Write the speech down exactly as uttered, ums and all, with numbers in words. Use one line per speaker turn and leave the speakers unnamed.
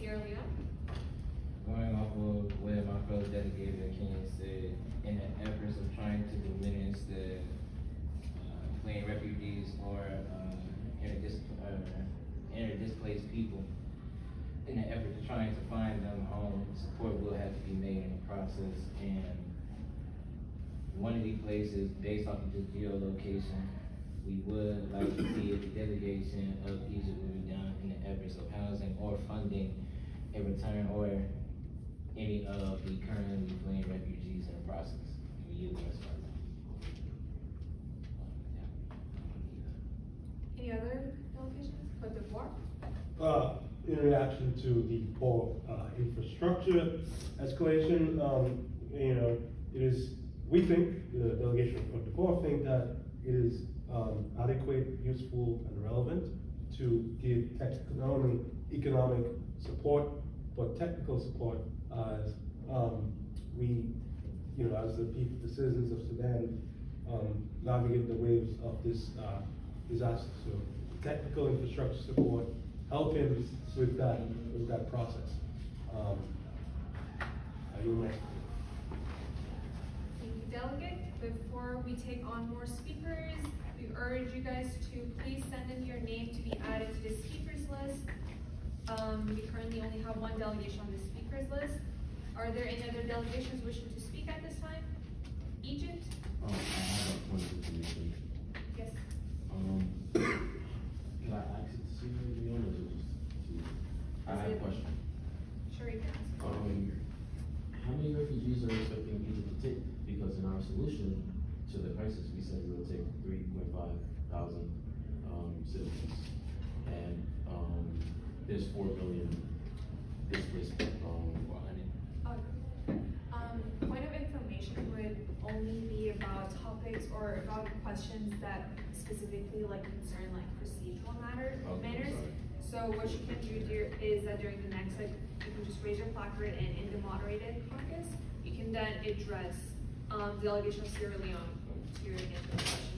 Sierra Leone?
Going off of what my fellow delegator Kenya said, in the efforts of trying to diminish the uh, fleeing refugees or uh, interdis uh, interdisplaced people, in the effort of trying to find them home, support will have to be made in the process. And one of these places, based off of just geolocation, we would like to see if the delegation of Egypt will be done in the efforts of housing or funding a return or any of the currently fleeing refugees in the process. We use this right now.
Any other delegations? Cote d'Ivoire?
Uh, in reaction to the poor uh, infrastructure escalation, um, you know, it is, we think, the delegation of Cote d'Ivoire think that it is um, adequate, useful, and relevant to give economic, economic support, but technical support as um, we, you know, as the people, the citizens of Sudan um, navigate the waves of this uh, disaster. So technical infrastructure support, helping with that, with that process. Um, are you next?
Thank you, Delegate. Before we take on more speakers, we urge you guys to please send in your name to be added to the speakers list. Um, we currently only have one delegation on the speakers list. Are there any other delegations wishing to speak at this time? Egypt?
Um, I have a point of information.
Yes.
Um, can I ask it to Sierra Leone or just to? I have a question.
Sure, you can ask.
Um, how many refugees are we expecting Egypt to take? Because in our solution to the crisis, we said we will take three point five thousand um, citizens, and um, there's four million displaced. Um,
Um, point of information would only be about topics or about questions that specifically like concern like procedural matter
okay,
matters. So what you can do dear, is that during the next, like, you can just raise your placard, and in the moderated caucus, you can then address um, the delegation of Sierra Leone to your answer the question.